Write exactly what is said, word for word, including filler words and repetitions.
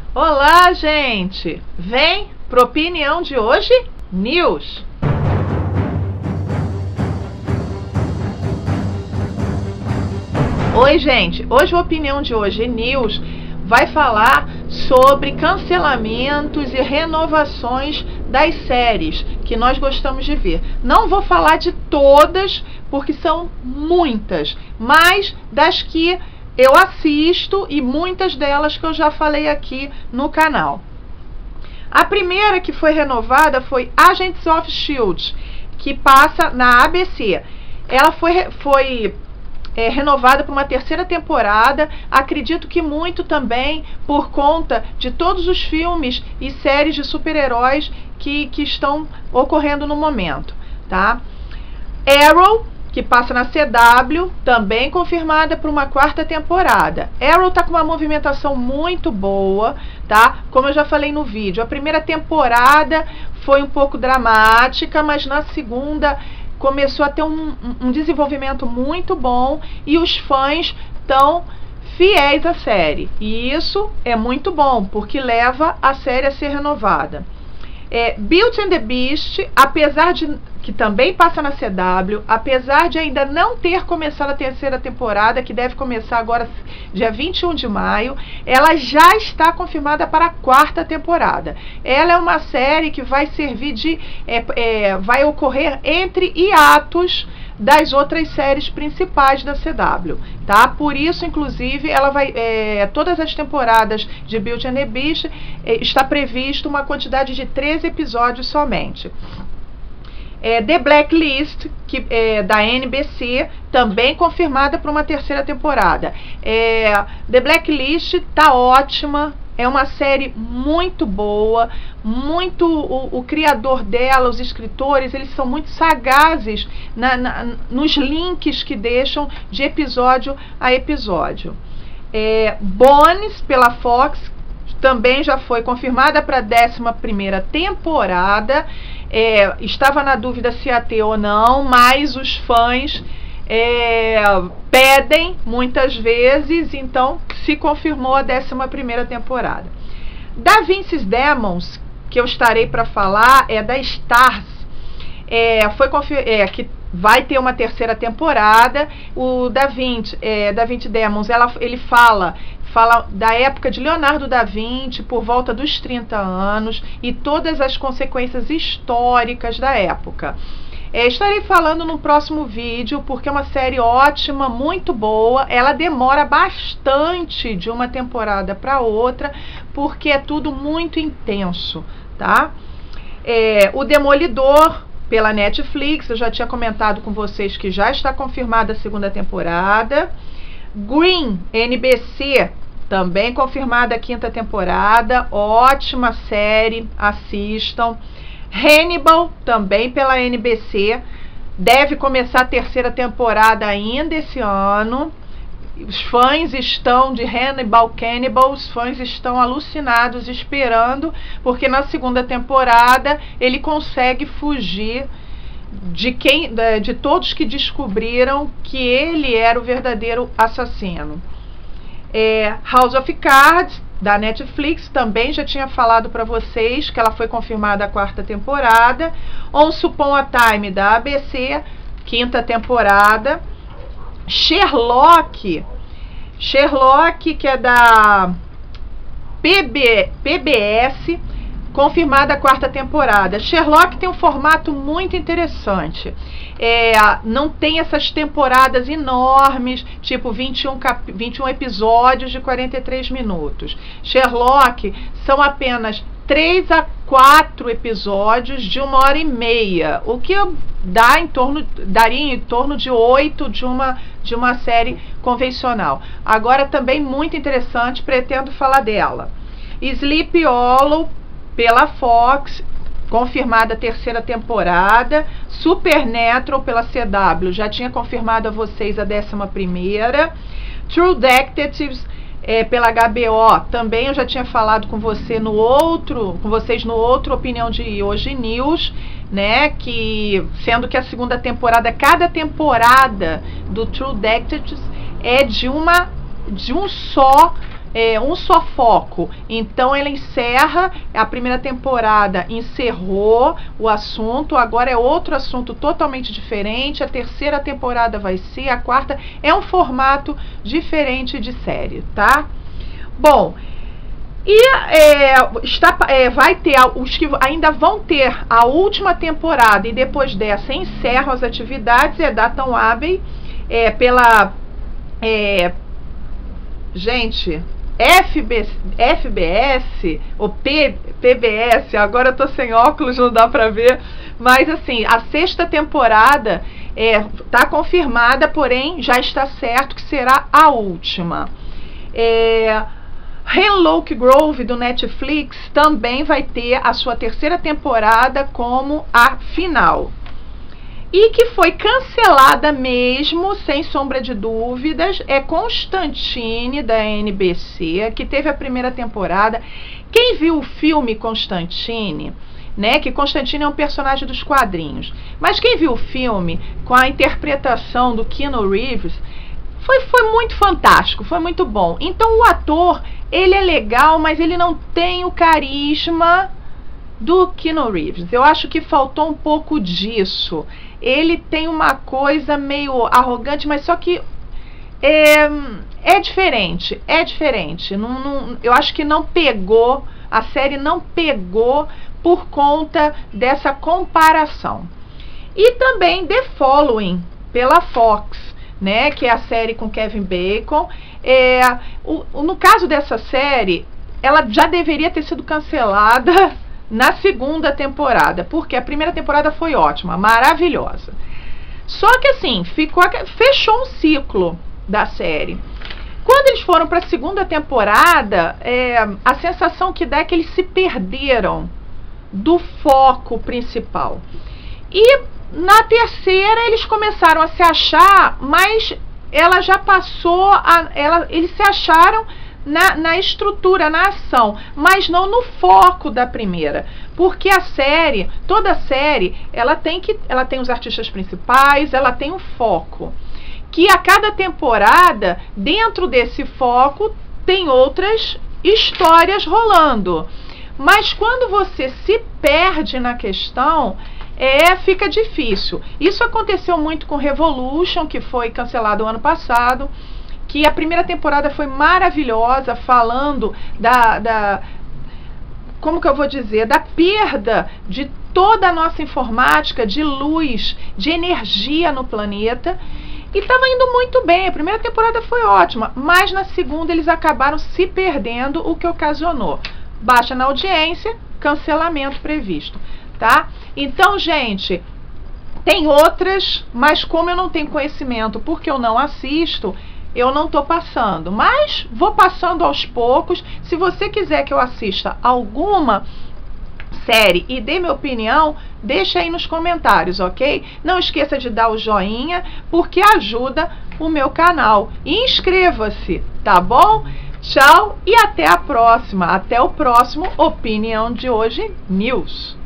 Olá, gente! Vem pro opinião de hoje, News! Oi, gente! Hoje a opinião de hoje, News, vai falar sobre cancelamentos e renovações das séries que nós gostamos de ver. Não vou falar de todas, porque são muitas, mas das que eu assisto e muitas delas que eu já falei aqui no canal. A primeira que foi renovada foi Agents of Shield, que passa na A B C. Ela foi, foi é, renovada por uma terceira temporada, acredito que muito também por conta de todos os filmes e séries de super-heróis que, que estão ocorrendo no momento, tá? Arrow, que passa na C W, também confirmada para uma quarta temporada. Arrow tá com uma movimentação muito boa, tá? Como eu já falei no vídeo, a primeira temporada foi um pouco dramática, mas na segunda começou a ter um, um desenvolvimento muito bom e os fãs estão fiéis à série. E isso é muito bom, porque leva a série a ser renovada. É, Beauty and the Beast, apesar de que também passa na C W, apesar de ainda não ter começado a terceira temporada, que deve começar agora dia vinte e um de maio, ela já está confirmada para a quarta temporada. Ela é uma série que vai servir de é, é, vai ocorrer entre hiatos das outras séries principais da C W, tá? Por isso, inclusive, ela vai é, todas as temporadas de Beauty and the Beast é, está previsto uma quantidade de treze episódios somente. É, The Blacklist, que é da N B C, também confirmada para uma terceira temporada. É, The Blacklist tá ótima. É uma série muito boa, muito o, o criador dela, os escritores, eles são muito sagazes na, na, nos links que deixam de episódio a episódio. É, Bones, pela Fox, também já foi confirmada para a décima primeira temporada. É, estava na dúvida se ia ter ou não, mas os fãs É, pedem muitas vezes, então se confirmou a décima primeira temporada. Da Vince's Demons, que eu estarei para falar, é da Starz, é, foi é, que vai ter uma terceira temporada. O Da Vinci, é, Da Vinci Demons, ela, ele fala fala da época de Leonardo da Vinci, por volta dos trinta anos, e todas as consequências históricas da época. É, estarei falando no próximo vídeo, porque é uma série ótima, muito boa. Ela demora bastante de uma temporada para outra, porque é tudo muito intenso, tá? É, o Demolidor, pela Netflix, eu já tinha comentado com vocês que já está confirmada a segunda temporada. Green, N B C, também confirmada a quinta temporada. Ótima série, assistam. Hannibal, também pela N B C, deve começar a terceira temporada ainda esse ano. Os fãs estão de Hannibal Cannibal, os fãs estão alucinados esperando, porque na segunda temporada ele consegue fugir de quem, de todos que descobriram que ele era o verdadeiro assassino. É, House of Cards, da Netflix, também já tinha falado para vocês que ela foi confirmada a quarta temporada. Once Upon a Time, da A B C, quinta temporada. Sherlock, Sherlock, que é da P B, P B S, confirmada a quarta temporada. Sherlock tem um formato muito interessante. É, não tem essas temporadas enormes, tipo vinte e um, cap... vinte e um episódios de quarenta e três minutos. Sherlock são apenas três a quatro episódios de uma hora e meia, o que dá em torno, daria em torno de oito de uma, de uma série convencional. Agora também muito interessante, pretendo falar dela. Sleepy Hollow, pela Fox, confirmada a terceira temporada. Supernatural, pela C W, já tinha confirmado a vocês a décima primeira. True Detectives, é, pela H B O, também eu já tinha falado com você no outro, com vocês no outro Opinião de Hoje News, né, que sendo que a segunda temporada, cada temporada do True Detectives é de uma de um só é, um só foco. Então ela encerra, a primeira temporada encerrou o assunto, agora é outro assunto totalmente diferente, a terceira temporada vai ser, a quarta, é um formato diferente de série, tá? Bom, e é, está, é, vai ter, os que ainda vão ter a última temporada e depois dessa encerram as atividades, é Downton Abbey, é, pela, é, gente, F B, F B S, ou P, PBS, agora eu tô sem óculos, não dá pra ver, mas assim, a sexta temporada é, tá confirmada, porém já está certo que será a última. É... Hemlock Grove do Netflix também vai ter a sua terceira temporada como a final. E que foi cancelada mesmo, sem sombra de dúvidas, é Constantine da N B C, que teve a primeira temporada. Quem viu o filme Constantine, né, que Constantine é um personagem dos quadrinhos, mas quem viu o filme com a interpretação do Keanu Reeves, foi, foi muito fantástico, foi muito bom. Então o ator, ele é legal, mas ele não tem o carisma do Keanu Reeves. Eu acho que faltou um pouco disso. Ele tem uma coisa meio arrogante, mas só que é, é diferente, é diferente. Não, não, eu acho que não pegou, a série não pegou por conta dessa comparação. E também The Following, pela Fox, né, que é a série com Kevin Bacon. É, o, no caso dessa série, ela já deveria ter sido cancelada na segunda temporada, porque a primeira temporada foi ótima, maravilhosa. Só que assim, ficou, fechou um ciclo da série. Quando eles foram para a segunda temporada, é, a sensação que dá é que eles se perderam do foco principal. E na terceira eles começaram a se achar, mas ela já passou, a, ela, eles se acharam na, na estrutura, na ação, mas não no foco da primeira, porque a série, toda a série, ela tem, que, ela tem os artistas principais, ela tem um foco, que a cada temporada, dentro desse foco, tem outras histórias rolando, mas quando você se perde na questão, É, fica difícil. Isso aconteceu muito com Revolution, que foi cancelado o ano passado, que a primeira temporada foi maravilhosa, falando da, da como que eu vou dizer, da perda de toda a nossa informática, de luz, de energia no planeta, e estava indo muito bem. A primeira temporada foi ótima, mas na segunda eles acabaram se perdendo, o que ocasionou baixa na audiência, cancelamento previsto. Tá? Então, gente, tem outras, mas como eu não tenho conhecimento, porque eu não assisto, eu não estou passando. Mas vou passando aos poucos. Se você quiser que eu assista alguma série e dê minha opinião, deixa aí nos comentários, ok? Não esqueça de dar o joinha, porque ajuda o meu canal. E inscreva-se, tá bom? Tchau e até a próxima. Até o próximo Opinião de Hoje News.